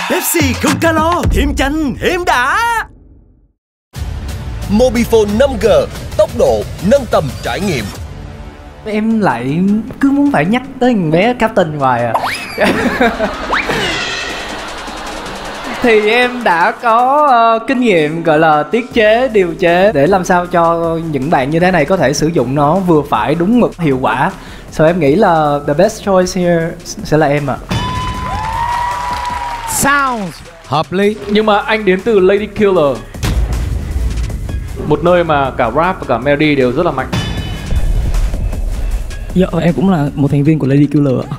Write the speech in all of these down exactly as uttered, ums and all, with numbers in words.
Pepsi không calo, thêm chanh, thêm đã. Mobifone năm G, tốc độ nâng tầm trải nghiệm. Em lại cứ muốn phải nhắc tới thằng bé Captain hoài à. Thì em đã có uh, kinh nghiệm gọi là tiết chế, điều chế để làm sao cho những bạn như thế này có thể sử dụng nó vừa phải, đúng mực, hiệu quả. So em nghĩ là the best choice here sẽ là em ạ. À. Sounds hợp lý. Nhưng mà anh đến từ Lady Killer, một nơi mà cả rap và cả melody đều rất là mạnh. Dạ, em cũng là một thành viên của Lady Killer ạ.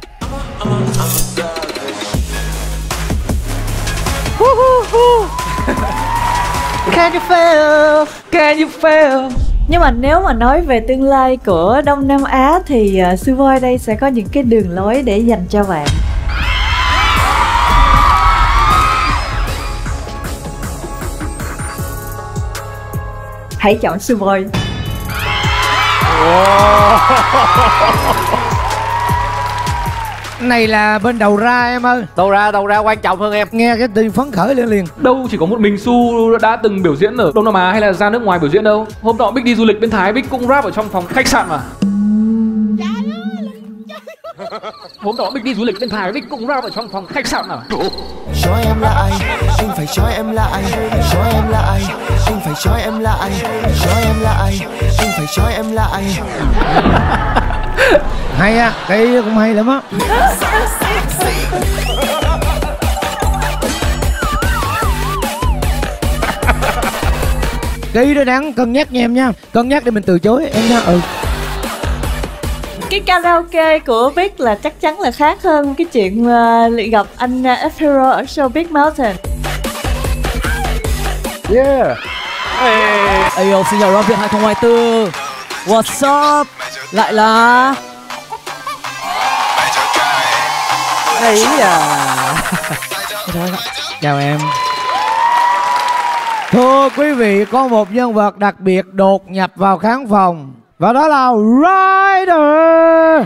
Can you feel? Can you feel? Nhưng mà nếu mà nói về tương lai của Đông Nam Á thì uh, Suboi đây sẽ có những cái đường lối để dành cho bạn. Hãy chọn Suboi. Này là bên đầu ra em ơi. Đầu ra, đầu ra quan trọng hơn em. Nghe cái tin phấn khởi lên liền. Đâu chỉ có một mình Su đã từng biểu diễn ở Đông Nam Á hay là ra nước ngoài biểu diễn đâu. Hôm nọ Bích đi du lịch bên Thái, Bích cũng rap ở trong phòng khách sạn mà. Hôm nọ Bích đi du lịch bên Thái, Bích cũng rap ở trong phòng khách sạn mà. Nói em là ai, anh phải nói em là ai. Nói em là ai, anh phải nói em là ai. Nói em là ai, anh phải nói em là ai. Hay á, cái cũng hay lắm á. Cái đó đáng cân nhắc nha em nha. Cân nhắc để mình từ chối em nha. Ừ. Cái karaoke của Big là chắc chắn là khác hơn cái chuyện uh, gặp anh uh, F-Hero ở show Big Mountain. Yeah. Hey. Ayo, xin chào Rap Việt hai không hai tư. What's up? Lại là ấy à. Chào em. Thưa quý vị, có một nhân vật đặc biệt đột nhập vào khán phòng, và đó là Rider.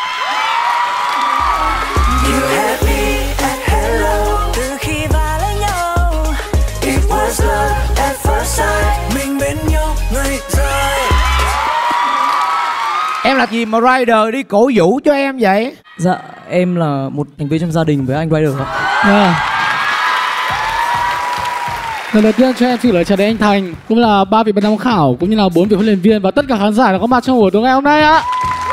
Em là gì mà Rider đi cổ vũ cho em vậy? Dạ, em là một thành viên trong gia đình với anh Rider ạ. Yeah. Lần đầu tiên cho em xin lời chào đến anh Thành, cũng là ba vị ban giám khảo, cũng như là bốn vị huấn luyện viên và tất cả khán giả đã có mặt trong buổi tối ngày hôm nay ạ.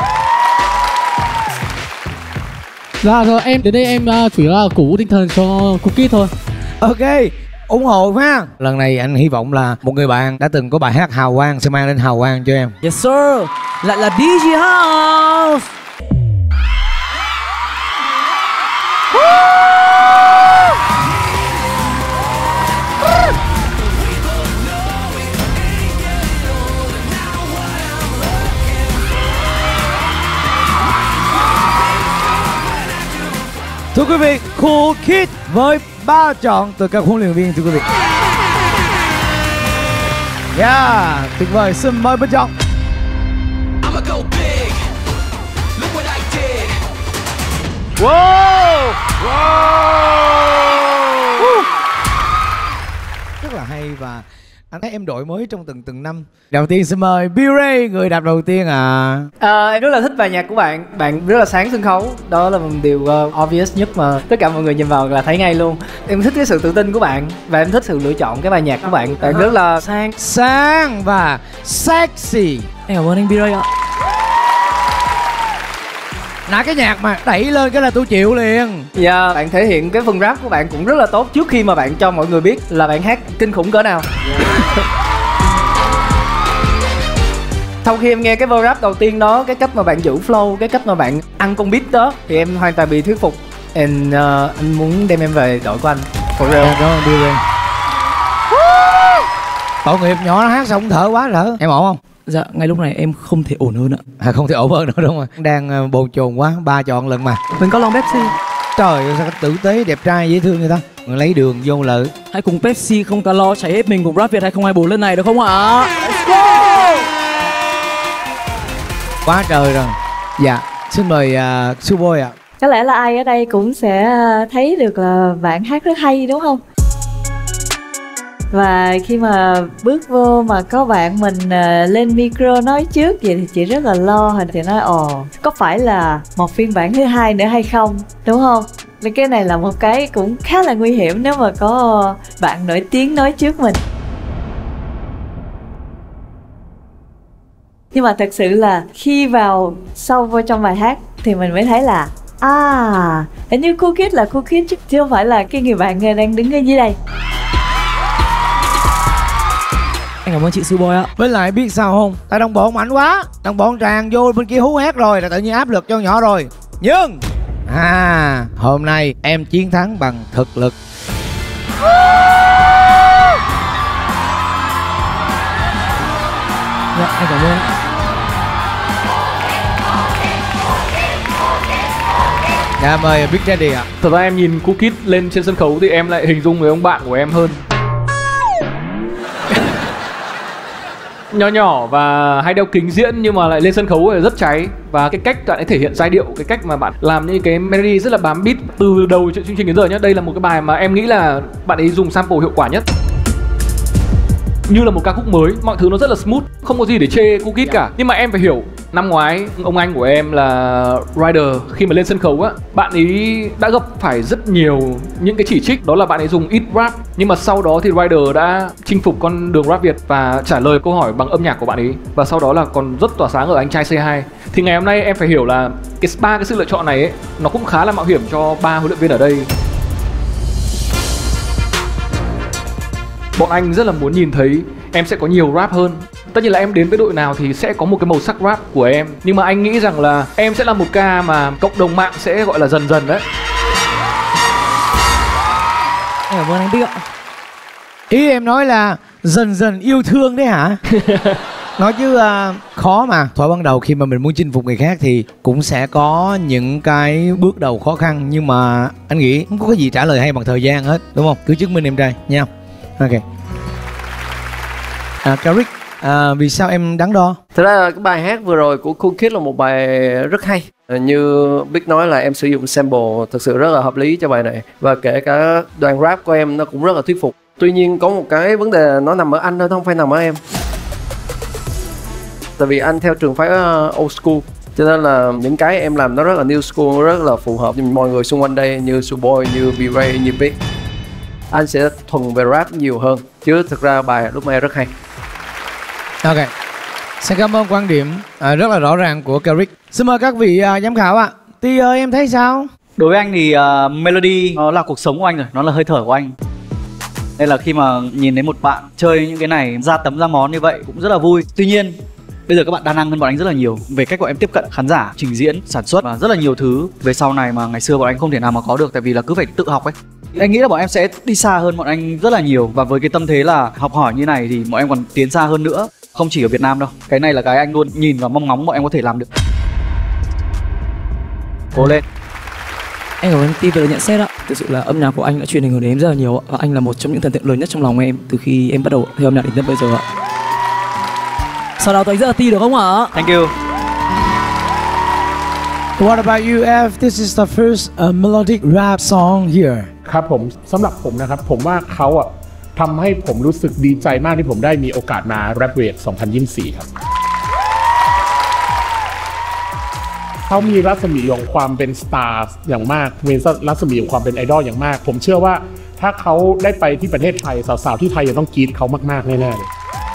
Dạ rồi, em đến đây em uh, chủ yếu là cổ vũ tinh thần cho Cookie thôi. Ok, ủng hộ ha. Lần này anh hy vọng là một người bạn đã từng có bài hát hào quang sẽ mang đến hào quang cho em. Yes sir, lại là đê gi House. Thưa quý vị, Cool Kid với ba chọn từ các huấn luyện viên thưa quý vị. Yeah, tuyệt vời, xin mời bên chọn. Wow, wow. Rất là hay và anh thấy em đổi mới trong từng từng năm. Đầu tiên xin mời B-Ray, người đạp đầu tiên à. À, em rất là thích bài nhạc của bạn. Bạn rất là sáng sân khấu. Đó là một điều uh, obvious nhất mà tất cả mọi người nhìn vào là thấy ngay luôn. Em thích cái sự tự tin của bạn. Và em thích sự lựa chọn cái bài nhạc của bạn. Bạn rất là sang Sang và sexy. Em cảm ơn anh B-Ray ạ. Nãy cái nhạc mà đẩy lên cái là tôi chịu liền. Dạ, yeah, bạn thể hiện cái phần rap của bạn cũng rất là tốt trước khi mà bạn cho mọi người biết là bạn hát kinh khủng cỡ nào. Sau khi em nghe cái verse rap đầu tiên đó, cái cách mà bạn giữ flow, cái cách mà bạn ăn con beat đó thì em hoàn toàn bị thuyết phục. And uh, anh muốn đem em về đội của anh. For real. Cảm ơn B-Ray. Tội nghiệp nhỏ nó hát xong thở quá thở. Em ổn không? Dạ, ngay lúc này em không thể ổn hơn ạ. À, không thể ổn hơn nữa đúng không? Đang uh, bồn chồn quá, ba chọn lần mà. Mình có lon Pepsi. Trời ơi, sao tử tế, đẹp trai, dễ thương người ta. Người lấy đường vô lợ. Hãy cùng Pepsi không calo cháy hết mình cùng Rap Việt hai không hai tư lần này được không ạ? Let's go! Quá trời rồi. Dạ, xin mời uh, Suboi ạ. Có lẽ là ai ở đây cũng sẽ thấy được là bạn hát rất hay đúng không? Và khi mà bước vô mà có bạn mình lên micro nói trước vậy thì chị rất là lo. Hình thì nói ồ, có phải là một phiên bản thứ hai nữa hay không, đúng không? Nên cái này là một cái cũng khá là nguy hiểm nếu mà có bạn nổi tiếng nói trước mình. Nhưng mà thật sự là khi vào sâu vô trong bài hát thì mình mới thấy là à, hình như Cool Kid là Cool Kid chứ chứ không phải là cái người bạn đang đứng ở dưới đây. Anh cảm ơn chị Suboy ạ. Với lại biết sao không? Tại đồng bọn mạnh quá, đồng bọn tràn vô bên kia hú hét rồi là tự nhiên áp lực cho nhỏ rồi. Nhưng à, hôm nay em chiến thắng bằng thực lực. Dạ, anh cảm ơn. Dạ mời Big Daddy ạ. Thật ra em nhìn Cool Kid lên trên sân khấu thì em lại hình dung với ông bạn của em hơn. Nhỏ nhỏ và hay đeo kính diễn nhưng mà lại lên sân khấu thì rất cháy. Và cái cách bạn ấy thể hiện giai điệu, cái cách mà bạn làm những cái melody rất là bám beat từ đầu chương trình đến giờ nhá. Đây là một cái bài mà em nghĩ là bạn ấy dùng sample hiệu quả nhất. Như là một ca khúc mới, mọi thứ nó rất là smooth, không có gì để chê Cool Kid cả. Nhưng mà em phải hiểu, năm ngoái ông anh của em là Rider khi mà lên sân khấu á, bạn ấy đã gặp phải rất nhiều những cái chỉ trích, đó là bạn ấy dùng ít rap. Nhưng mà sau đó thì Rider đã chinh phục con đường rap Việt và trả lời câu hỏi bằng âm nhạc của bạn ấy. Và sau đó là còn rất tỏa sáng ở Anh Trai Say Hi. Thì ngày hôm nay em phải hiểu là cái ba cái sự lựa chọn này ấy, nó cũng khá là mạo hiểm cho ba huấn luyện viên ở đây. Bọn anh rất là muốn nhìn thấy em sẽ có nhiều rap hơn. Tất nhiên là em đến với đội nào thì sẽ có một cái màu sắc rap của em. Nhưng mà anh nghĩ rằng là em sẽ là một ca mà cộng đồng mạng sẽ gọi là dần dần đấy. Em cảm ơn anh Big ạ. Ý em nói là dần dần yêu thương đấy hả? Nói chứ uh, khó mà. Thôi ban đầu khi mà mình muốn chinh phục người khác thì cũng sẽ có những cái bước đầu khó khăn. Nhưng mà anh nghĩ không có cái gì trả lời hay bằng thời gian hết, đúng không? Cứ chứng minh em trai nha. Ok. À, Caric, à, vì sao em đắn đo? Thật ra cái bài hát vừa rồi của Cool Kid là một bài rất hay. Như Big nói là em sử dụng sample thực sự rất là hợp lý cho bài này. Và kể cả đoạn rap của em nó cũng rất là thuyết phục. Tuy nhiên có một cái vấn đề nó nằm ở anh thôi, không phải nằm ở em. Tại vì anh theo trường phái old school, cho nên là những cái em làm nó rất là new school, rất là phù hợp với mọi người xung quanh đây, như Suboy, như V-Ray, như Big. Anh sẽ thuần về rap nhiều hơn, chứ thực ra bài lúc này rất hay. Ok, xin cảm ơn quan điểm à, rất là rõ ràng của Caric. Xin mời các vị à, giám khảo ạ. À. Ti ơi, em thấy sao? Đối với anh thì uh, melody nó là cuộc sống của anh rồi, nó là hơi thở của anh. Nên là khi mà nhìn thấy một bạn chơi những cái này ra tấm ra món như vậy cũng rất là vui. Tuy nhiên bây giờ các bạn đa năng hơn bọn anh rất là nhiều về cách bọn em tiếp cận khán giả, trình diễn, sản xuất và rất là nhiều thứ về sau này mà ngày xưa bọn anh không thể nào mà có được, tại vì là cứ phải tự học ấy. Anh nghĩ là bọn em sẽ đi xa hơn bọn anh rất là nhiều, và với cái tâm thế là học hỏi như này thì bọn em còn tiến xa hơn nữa, không chỉ ở Việt Nam đâu. Cái này là cái anh luôn nhìn và mong ngóng bọn em có thể làm được. Cố lên. Anh cảm ơn Ti về nhận xét ạ. Thực sự là âm nhạc của anh đã truyền ảnh hưởng đến em rất là nhiều ạ. Và anh là một trong những thần tượng lớn nhất trong lòng em từ khi em bắt đầu theo âm nhạc đến tận bây giờ ạ. Sau đó tôi rất là Ti được không ạ? Thank you. What about you, F? This is the first uh, melodic rap song here. ครับผมสำหรับผมนะครับผมว่าเขาอ่ะทำให้ผมรู้สึกดีใจมากที่ผมได้มีโอกาสมา Rap Weight สองพันยี่สิบสี่ครับเขามีรัศมีของความเป็นสตาร์อย่างมากมีรัศมีของความเป็นไอดอลอย่างมากผมเชื่อว่าถ้าเขาได้ไปที่ประเทศไทยสาวๆที่ไทยจะต้องกรี๊ดเขามากๆแน่ๆเลย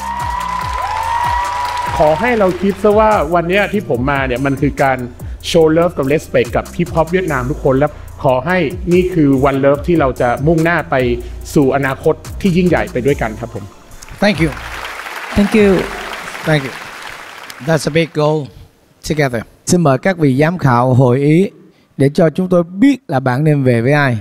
ขอให้เราคิดซะว่าวันนี้ที่ผมมาเนี่ยมันคือการโชว์เลิฟกับเลสเปกกับฮิปฮอปเวียดนามทุกคนแล้วขอให้นี่คือวันเลิฟที่เราจะมุ่งหน้าไปสู่อนาคตที่ยิ่งใหญ่ไปด้วยกันครับผม Thank you. Thank you. Thank you. That's a big goal together. Xin mời các vị giám khảo hội ý để cho chúng tôi biết là bạn nên về với ai.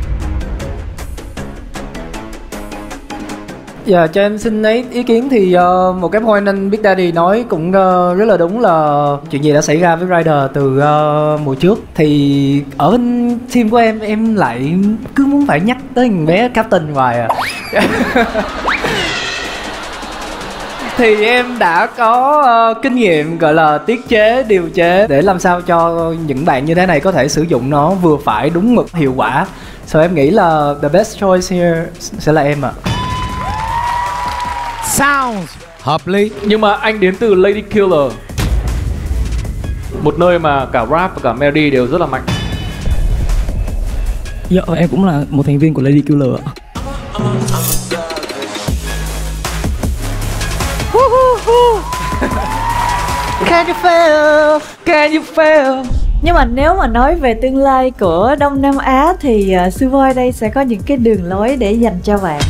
Dạ, cho em xin lấy ý kiến thì uh, một cái point anh Big Daddy nói cũng uh, rất là đúng, là chuyện gì đã xảy ra với Rider từ uh, mùa trước. Thì ở bên team của em, em lại cứ muốn phải nhắc tới thằng bé Captain hoài à. Thì em đã có uh, kinh nghiệm gọi là tiết chế, điều chế để làm sao cho những bạn như thế này có thể sử dụng nó vừa phải, đúng mực, hiệu quả. So em nghĩ là the best choice here sẽ là em ạ. Sounds hợp lý. Nhưng mà anh đến từ Lady Killer, một nơi mà cả rap và cả melody đều rất là mạnh. Dạ, em cũng là một thành viên của Lady Killer ạ. Can you feel? Can you feel? Nhưng mà nếu mà nói về tương lai của Đông Nam Á thì uh, Sư Voi đây sẽ có những cái đường lối để dành cho bạn.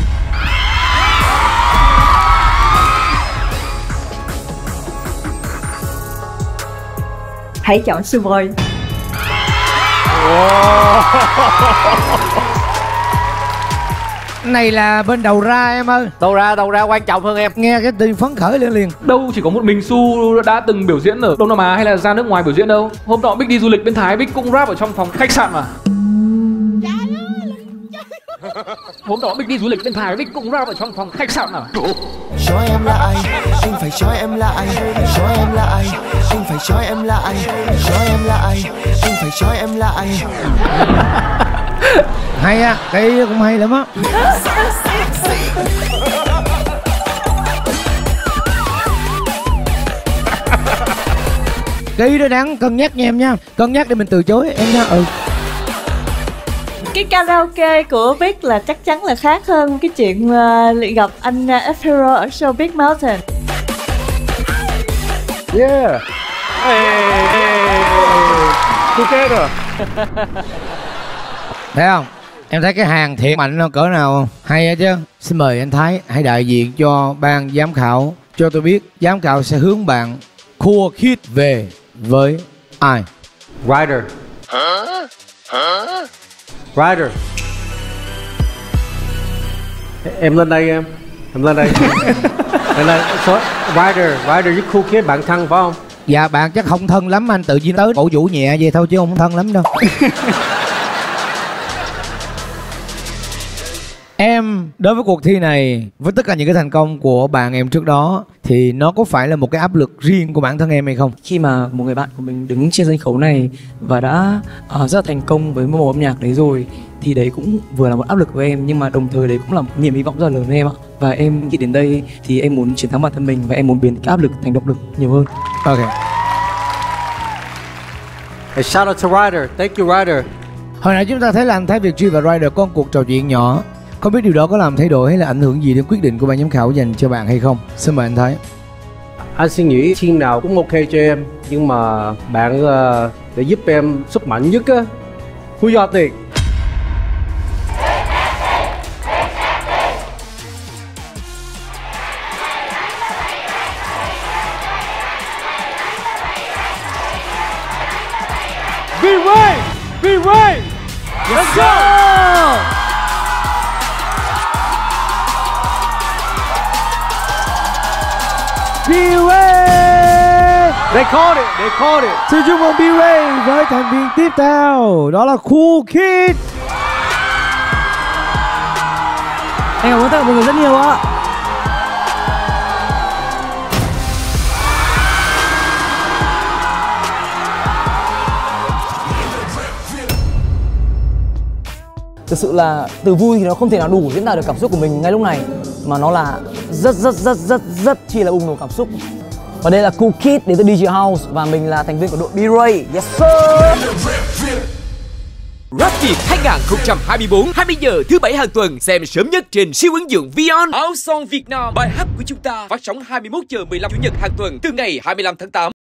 Hãy chọn Sư Voi. Này là bên đầu ra em ơi. Đầu ra, đầu ra quan trọng hơn em. Nghe cái tin phấn khởi lên liền. Đâu chỉ có một mình Su đã từng biểu diễn ở Đông Nam Á hay là ra nước ngoài biểu diễn đâu. Hôm nọ Big đi du lịch bên Thái, Big cũng rap ở trong phòng khách sạn mà. Hôm đó Big đi du lịch bên Thái, Big cũng rap ở trong phòng khách sạn mà. Nói em là ai, anh phải nói em là ai. Nói em là ai, anh phải nói em là ai. Nói em là ai, anh phải nói em là ai. Hay á, cái cũng hay lắm á. Cái đó đáng cân nhắc nha em nha. Cân nhắc để mình từ chối em nha. Ừ. Cái karaoke của Big là chắc chắn là khác hơn cái chuyện uh, gặp anh uh, F-Hero ở show Big Mountain. Yeah. Hey, hey. Together. Thấy không? Em thấy cái hàng thiệt mạnh nó cỡ nào không? Hay á chứ. Xin mời anh Thái hãy đại diện cho ban giám khảo cho tôi biết giám khảo sẽ hướng bạn Cool Kid về với ai? Ryder. Hả? Hả? Ryder. Em lên đây em. Em lên đây. Em lên số Ryder, Ryder với Cool Kid bạn thân phải không? Dạ bạn chắc không thân lắm, anh tự nhiên tới cổ vũ nhẹ vậy thôi chứ không thân lắm đâu. Em đối với cuộc thi này, với tất cả những cái thành công của bạn em trước đó thì nó có phải là một cái áp lực riêng của bản thân em hay không? Khi mà một người bạn của mình đứng trên sân khấu này và đã uh, rất là thành công với một âm nhạc đấy rồi thì đấy cũng vừa là một áp lực của em, nhưng mà đồng thời đấy cũng là một niềm hy vọng rất là lớn với em ạ. Và em nghĩ đến đây thì em muốn chiến thắng bản thân mình và em muốn biến cái áp lực thành động lực nhiều hơn. Ok. Hey, shout out to Ryder, thank you Ryder. Hồi nãy chúng ta thấy là anh Thái Việt Duy và Ryder có một cuộc trò chuyện nhỏ. Không biết điều đó có làm thay đổi hay là ảnh hưởng gì đến quyết định của ban giám khảo dành cho bạn hay không? Xin mời anh Thái. Anh suy nghĩ team nào cũng ok cho em, nhưng mà bạn uh, để giúp em sức mạnh nhất á, Who you think? V-Ray! V-Ray! Let's go! B-Ray! They called it, they called it. Xin chúc mừng B-Ray với thành viên tiếp theo, đó là Cool Kid. Em cảm ơn tất cả mọi người rất nhiều ạ. Thực sự là từ vui thì nó không thể nào đủ diễn tả được cảm xúc của mình ngay lúc này, mà nó là rất rất rất rất rất chi là bùng nổ cảm xúc. Và đây là Cool Kid đến từ đê gi House và mình là thành viên của đội B-Ray. Yes sir. Rap Việt hai không hai tư, hai mươi giờ thứ bảy hàng tuần, xem sớm nhất trên siêu ứng dụng Vion. Áo Song Việt Nam, bài hát của chúng ta phát sóng hai mươi mốt giờ mười lăm chủ nhật hàng tuần từ ngày hai mươi lăm tháng tám.